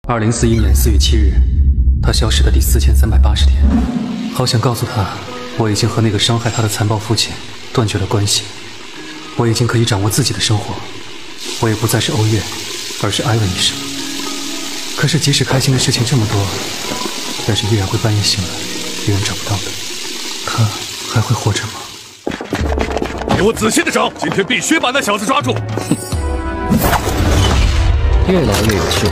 2041年4月7日，他消失的第4380天。好想告诉他，我已经和那个伤害他的残暴父亲断绝了关系，我已经可以掌握自己的生活，我也不再是欧月，而是艾文医生。可是即使开心的事情这么多，但是依然会半夜醒来，别人找不到的。他还会活着吗？ 给我仔细的找，今天必须把那小子抓住。 越来越有趣。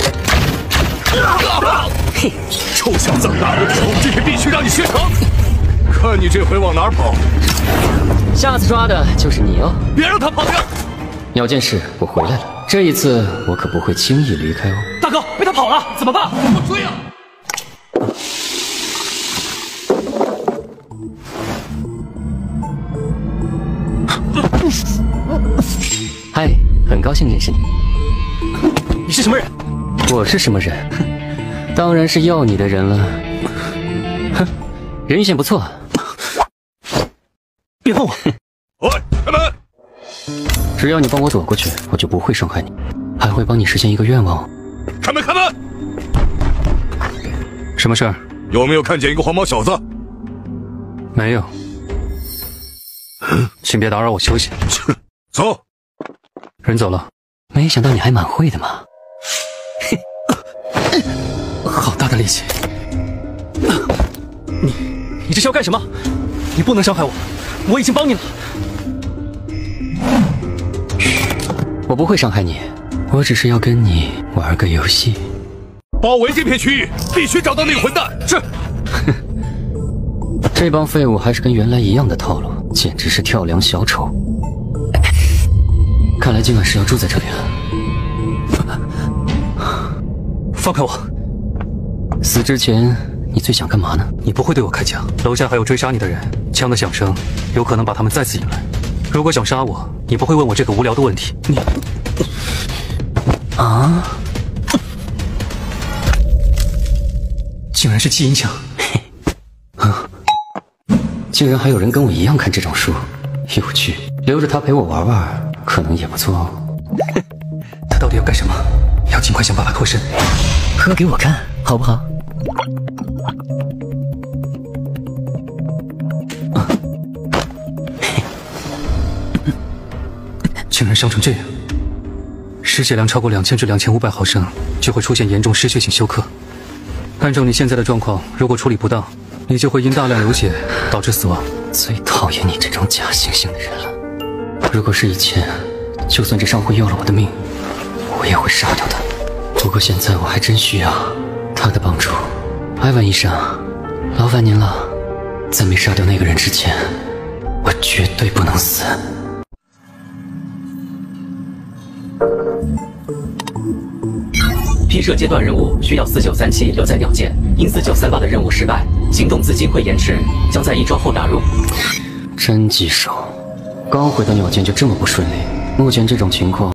嘿，臭小子，大我的手，今天必须让你学成。看你这回往哪儿跑！ 下次抓的就是你哦。 别让他跑掉！ 鸟剑士，我回来了。这一次我可不会轻易离开哦。 大哥，被他跑了，怎么办？ 我追啊！ 嗨，很高兴认识你。 你是什么人？ 我是什么人？当然是要你的人了。哼，人选不错。 别碰我！ 喂，开门！ 只要你帮我躲过去，我就不会伤害你，还会帮你实现一个愿望。 开门！开门！ 什么事儿？ 有没有看见一个黄毛小子？ 没有。请别打扰我休息。 走。 人走了。 没想到你还蛮会的嘛。 好大的力气！ 你这是要干什么？你不能伤害我，我已经帮你了。 我不会伤害你，我只是要跟你玩个游戏。 包围这片区域，必须找到那个混蛋。是。 这帮废物还是跟原来一样的套路，简直是跳梁小丑。看来今晚是要住在这里了。 放开我！ 死之前，你最想干嘛呢？ 你不会对我开枪，楼下还有追杀你的人，枪的响声有可能把他们再次引来。如果想杀我，你不会问我这个无聊的问题。你啊！ 竟然是气音枪！ 啊！竟然还有人跟我一样看这种书，有趣。留着他陪我玩玩，可能也不错哦。 他到底要干什么？要尽快想办法脱身。 喝给我看，好不好？ 竟然伤成这样，失血量超过2000至2500毫升，就会出现严重失血性休克。按照你现在的状况，如果处理不当，你就会因大量流血导致死亡。 最讨厌你这种假惺惺的人了。如果是以前，就算这商会要了我的命，我也会杀掉他。不过现在我还真需要他的帮助。艾文医生，劳烦您了。在没杀掉那个人之前，我绝对不能死。 批设阶段任务需要4937留在鸟剑，因4938的任务失败，行动资金会延迟，将在1周后打入。 真棘手，刚回到鸟剑就这么不顺利。目前这种情况。